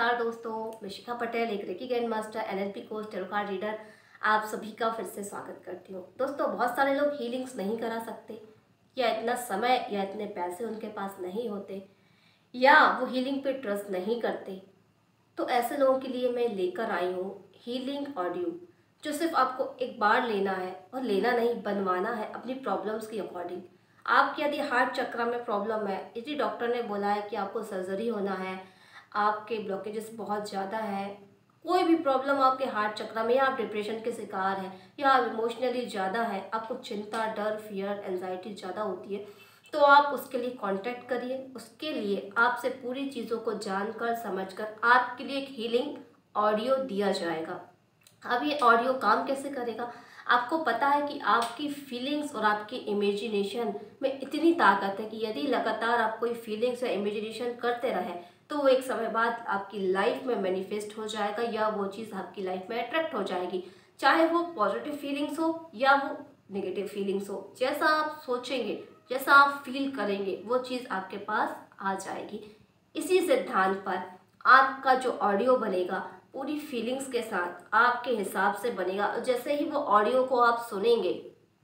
नमस्कार दोस्तों, मैं शिखा पटेल, एक Reiki grand master, NLP coach, tarot card reader, आप सभी का फिर से स्वागत करती हूँ। दोस्तों, बहुत सारे लोग हीलिंग्स नहीं करा सकते, या इतना समय या इतने पैसे उनके पास नहीं होते, या वो हीलिंग पे ट्रस्ट नहीं करते। तो ऐसे लोगों के लिए मैं लेकर आई हूँ हीलिंग ऑडियो, जो सिर्फ आपको एक बार लेना है और लेना नहीं, बनवाना है अपनी प्रॉब्लम्स के अकॉर्डिंग। आपके यदि हार्ट चक्र में प्रॉब्लम है, यदि डॉक्टर ने बोला है कि आपको सर्जरी होना है, आपके ब्लॉकेजेस बहुत ज़्यादा है, कोई भी प्रॉब्लम आपके हार्ट चक्र में, या आप डिप्रेशन के शिकार हैं, या आप इमोशनली ज़्यादा है, आपको चिंता, डर, फियर, एंजाइटी ज़्यादा होती है, तो आप उसके लिए कांटेक्ट करिए। उसके लिए आपसे पूरी चीज़ों को जानकर समझकर आपके लिए एक हीलिंग ऑडियो दिया जाएगा। अब ये ऑडियो काम कैसे करेगा? आपको पता है कि आपकी फीलिंग्स और आपकी इमेजिनेशन में इतनी ताकत है कि यदि लगातार आप कोई फीलिंग्स या इमेजिनेशन करते रहें तो वो एक समय बाद आपकी लाइफ में मैनिफेस्ट हो जाएगा, या वो चीज़ आपकी लाइफ में अट्रैक्ट हो जाएगी। चाहे वो पॉजिटिव फीलिंग्स हो या वो नेगेटिव फीलिंग्स हो, जैसा आप सोचेंगे, जैसा आप फील करेंगे, वो चीज़ आपके पास आ जाएगी। इसी सिद्धांत पर आपका जो ऑडियो बनेगा पूरी फीलिंग्स के साथ आपके हिसाब से बनेगा। जैसे ही वो ऑडियो को आप सुनेंगे,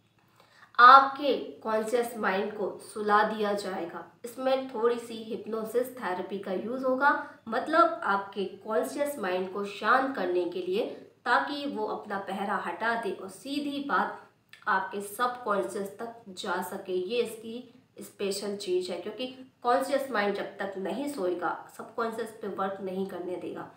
आपके कॉन्शियस माइंड को सुला दिया जाएगा। इसमें थोड़ी सी हिप्नोसिस थेरेपी का यूज़ होगा, मतलब आपके कॉन्शियस माइंड को शांत करने के लिए, ताकि वो अपना पहरा हटा दे और सीधी बात आपके सबकॉन्शियस तक जा सके। ये इसकी स्पेशल चीज़ है, क्योंकि कॉन्शियस माइंड जब तक नहीं सोएगा सबकॉन्शियस पे वर्क नहीं करने देगा।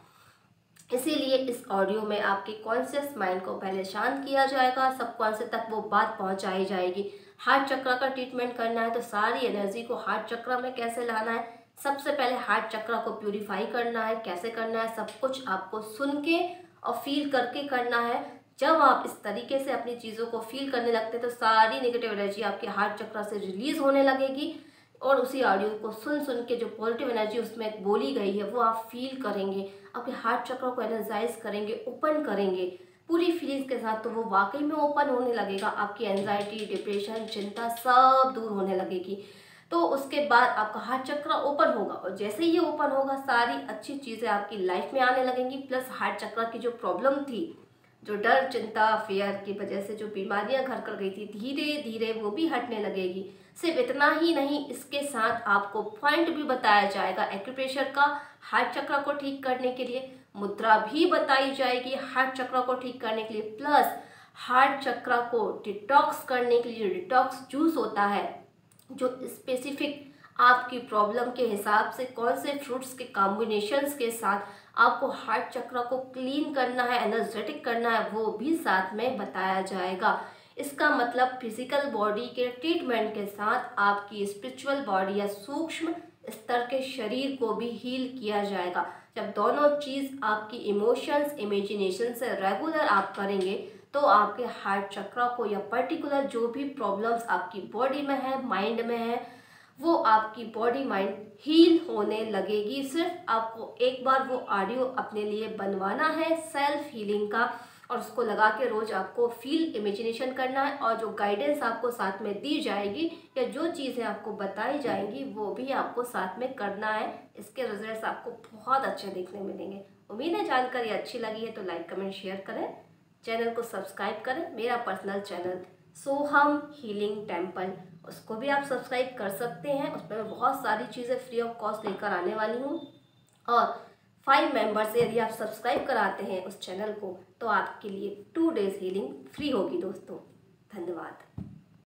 इसीलिए इस ऑडियो में आपके कॉन्शियस माइंड को पहले शांत किया जाएगा, सबकॉन्शियस तक वो बात पहुंचाई जाएगी। हार्ट चक्र का ट्रीटमेंट करना है तो सारी एनर्जी को हार्ट चक्र में कैसे लाना है, सबसे पहले हार्ट चक्र को प्यूरिफाई करना है, कैसे करना है, सब कुछ आपको सुन के और फील करके करना है। जब आप इस तरीके से अपनी चीज़ों को फील करने लगते हैं तो सारी नेगेटिव एनर्जी आपके हार्ट चक्र से रिलीज होने लगेगी, और उसी ऑडियो को सुन सुन के जो पॉजिटिव एनर्जी उसमें बोली गई है वो आप फील करेंगे, आपके हार्ट चक्र को एनर्जाइज करेंगे, ओपन करेंगे पूरी फीलिंग्स के साथ। तो वो वाकई में ओपन होने लगेगा, आपकी एंजाइटी, डिप्रेशन, चिंता सब दूर होने लगेगी। तो उसके बाद आपका हार्ट चक्र ओपन होगा, और जैसे ही ये ओपन होगा सारी अच्छी चीज़ें आपकी लाइफ में आने लगेंगी। प्लस हार्ट चक्र की जो प्रॉब्लम थी, जो डर, चिंता, फियर की वजह से जो बीमारियां घर कर गई थी, धीरे धीरे वो भी हटने लगेगी। सिर्फ इतना ही नहीं, इसके साथ आपको पॉइंट भी बताया जाएगा एक्यूप्रेशर का, हार्ट चक्र को ठीक करने के लिए मुद्रा भी बताई जाएगी हार्ट चक्र को ठीक करने के लिए। प्लस हार्ट चक्र को डिटॉक्स करने के लिए डिटॉक्स जूस होता है, जो स्पेसिफिक आपकी प्रॉब्लम के हिसाब से कौन से फ्रूट्स के कॉम्बिनेशंस के साथ आपको हार्ट चक्र को क्लीन करना है, एनर्जेटिक करना है, वो भी साथ में बताया जाएगा। इसका मतलब फिजिकल बॉडी के ट्रीटमेंट के साथ आपकी स्पिरिचुअल बॉडी या सूक्ष्म स्तर के शरीर को भी हील किया जाएगा। जब दोनों चीज़ आपकी इमोशंस, इमेजिनेशन से रेगुलर आप करेंगे तो आपके हार्ट चक्र को या पर्टिकुलर जो भी प्रॉब्लम्स आपकी बॉडी में है, माइंड में है, वो आपकी बॉडी माइंड हील होने लगेगी। सिर्फ आपको एक बार वो ऑडियो अपने लिए बनवाना है सेल्फ हीलिंग का, और उसको लगा के रोज आपको फील, इमेजिनेशन करना है, और जो गाइडेंस आपको साथ में दी जाएगी या जो चीज़ें आपको बताई जाएंगी वो भी आपको साथ में करना है। इसके रिजल्ट्स आपको बहुत अच्छे देखने मिलेंगे। उम्मीद है जानकारी अच्छी लगी है तो लाइक, कमेंट, शेयर करें, चैनल को सब्सक्राइब करें। मेरा personal channel Soham healing temple, उसको भी आप सब्सक्राइब कर सकते हैं। उसमें मैं बहुत सारी चीज़ें फ्री ऑफ कॉस्ट लेकर आने वाली हूँ, और 5 मेंबर्स यदि आप सब्सक्राइब कराते हैं उस चैनल को तो आपके लिए 2 डेज हीलिंग फ्री होगी दोस्तों। धन्यवाद।